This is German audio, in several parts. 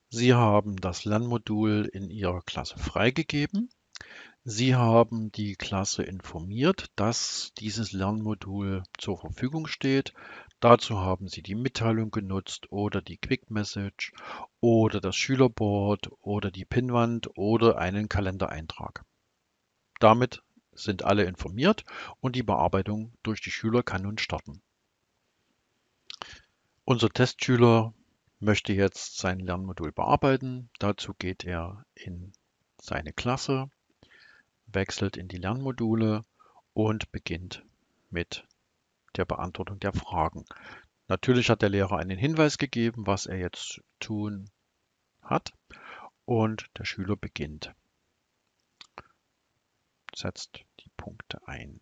Sie haben das Lernmodul in Ihrer Klasse freigegeben. Sie haben die Klasse informiert, dass dieses Lernmodul zur Verfügung steht. Dazu haben Sie die Mitteilung genutzt oder die Quick Message oder das Schülerboard oder die Pinnwand oder einen Kalendereintrag. Damit sind alle informiert und die Bearbeitung durch die Schüler kann nun starten. Unser Testschüler möchte jetzt sein Lernmodul bearbeiten. Dazu geht er in seine Klasse, wechselt in die Lernmodule und beginnt mit der Beantwortung der Fragen. Natürlich hat der Lehrer einen Hinweis gegeben, was er jetzt zu tun hat, und der Schüler beginnt, setzt die Punkte ein.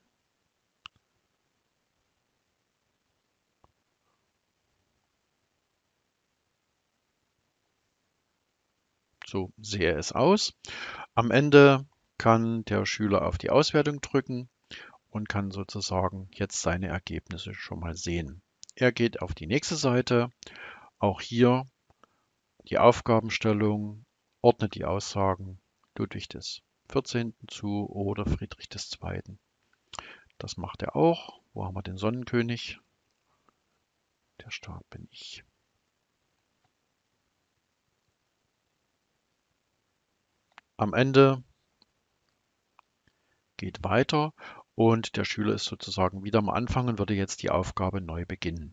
So sehe es aus. Am Ende kann der Schüler auf die Auswertung drücken und kann sozusagen jetzt seine Ergebnisse schon mal sehen. Er geht auf die nächste Seite. Auch hier die Aufgabenstellung, ordnet die Aussagen Ludwig des 14. zu oder Friedrich des 2. Das macht er auch. Wo haben wir den Sonnenkönig? Der Stab bin ich. Am Ende geht weiter und der Schüler ist sozusagen wieder am Anfang und würde jetzt die Aufgabe neu beginnen.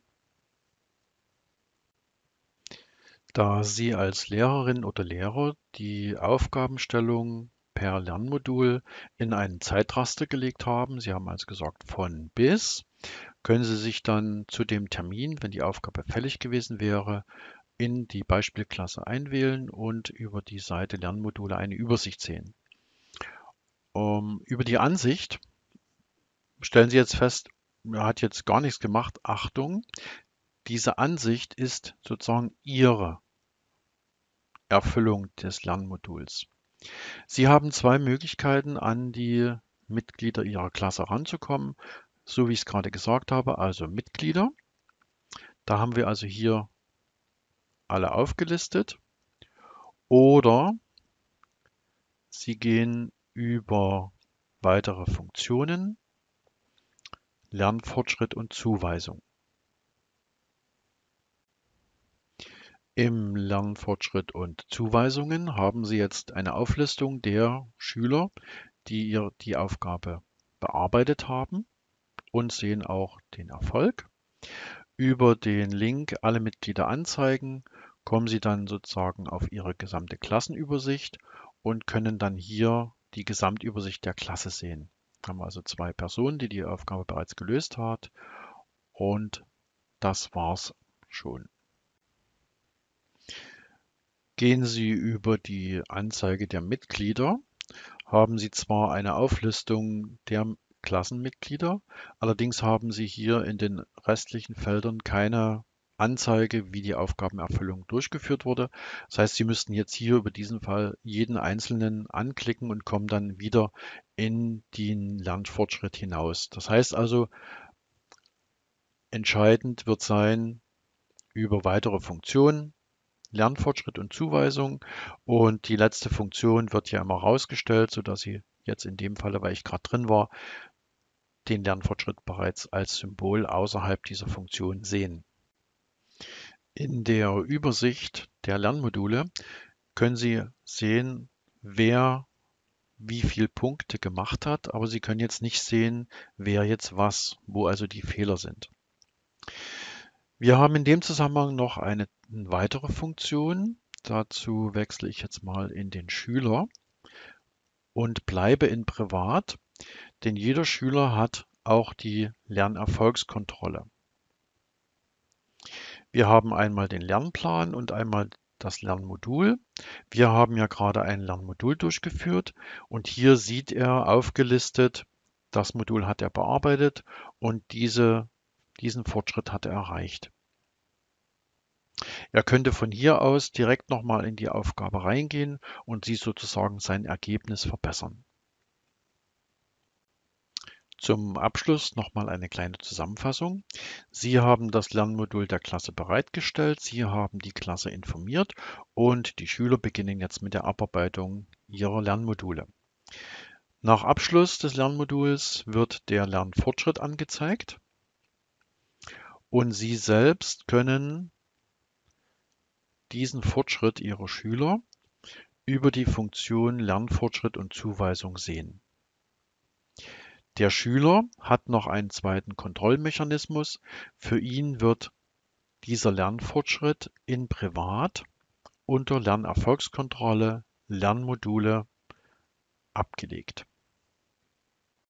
Da Sie als Lehrerin oder Lehrer die Aufgabenstellung per Lernmodul in ein Zeitraster gelegt haben, Sie haben also gesagt von bis, können Sie sich dann zu dem Termin, wenn die Aufgabe fällig gewesen wäre, in die Beispielklasse einwählen und über die Seite Lernmodule eine Übersicht sehen. Über die Ansicht stellen Sie jetzt fest, er hat jetzt gar nichts gemacht. Achtung, diese Ansicht ist sozusagen Ihre Erfüllung des Lernmoduls. Sie haben zwei Möglichkeiten, an die Mitglieder Ihrer Klasse ranzukommen, so wie ich es gerade gesagt habe, also Mitglieder. Da haben wir also hier alle aufgelistet. Oder Sie gehen über weitere Funktionen, Lernfortschritt und Zuweisung. Im Lernfortschritt und Zuweisungen haben Sie jetzt eine Auflistung der Schüler, die die Aufgabe bearbeitet haben, und sehen auch den Erfolg. Über den Link Alle Mitglieder anzeigen kommen Sie dann sozusagen auf Ihre gesamte Klassenübersicht und können dann hier die Gesamtübersicht der Klasse sehen. Haben wir also zwei Personen, die die Aufgabe bereits gelöst hat, und das war's schon. Gehen Sie über die Anzeige der Mitglieder, haben Sie zwar eine Auflistung der Klassenmitglieder, allerdings haben Sie hier in den restlichen Feldern keine Anzeige, wie die Aufgabenerfüllung durchgeführt wurde. Das heißt, Sie müssten jetzt hier über diesen Fall jeden einzelnen anklicken und kommen dann wieder in den Lernfortschritt hinaus. Das heißt also, entscheidend wird sein über weitere Funktionen, Lernfortschritt und Zuweisung. Und die letzte Funktion wird ja immer rausgestellt, sodass Sie jetzt in dem Falle, weil ich gerade drin war, den Lernfortschritt bereits als Symbol außerhalb dieser Funktion sehen. In der Übersicht der Lernmodule können Sie sehen, wer wie viel Punkte gemacht hat, aber Sie können jetzt nicht sehen, wer jetzt was, wo also die Fehler sind. Wir haben in dem Zusammenhang noch eine weitere Funktion. Dazu wechsle ich jetzt mal in den Schüler und bleibe in Privat, denn jeder Schüler hat auch die Lernerfolgskontrolle. Wir haben einmal den Lernplan und einmal das Lernmodul. Wir haben ja gerade ein Lernmodul durchgeführt und hier sieht er aufgelistet, das Modul hat er bearbeitet und diesen Fortschritt hat er erreicht. Er könnte von hier aus direkt nochmal in die Aufgabe reingehen und sie sozusagen sein Ergebnis verbessern. Zum Abschluss nochmal eine kleine Zusammenfassung. Sie haben das Lernmodul der Klasse bereitgestellt, Sie haben die Klasse informiert und die Schüler beginnen jetzt mit der Abarbeitung ihrer Lernmodule. Nach Abschluss des Lernmoduls wird der Lernfortschritt angezeigt und Sie selbst können diesen Fortschritt Ihrer Schüler über die Funktion Lernfortschritt und Zuweisung sehen. Der Schüler hat noch einen zweiten Kontrollmechanismus. Für ihn wird dieser Lernfortschritt in Privat unter Lernerfolgskontrolle Lernmodule abgelegt.